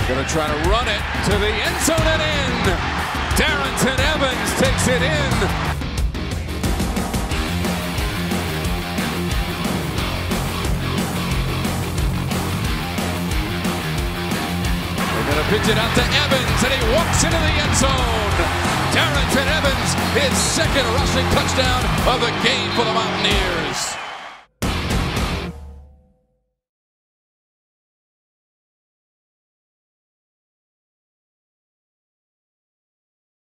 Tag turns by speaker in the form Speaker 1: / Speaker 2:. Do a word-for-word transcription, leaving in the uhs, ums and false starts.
Speaker 1: Gonna try to run it to the end zone and in. Darrynton Evans takes it in. They're gonna pitch it out to Evans, and he walks into the end zone. Darrynton Evans, his second rushing touchdown of the game for the Mountaineers.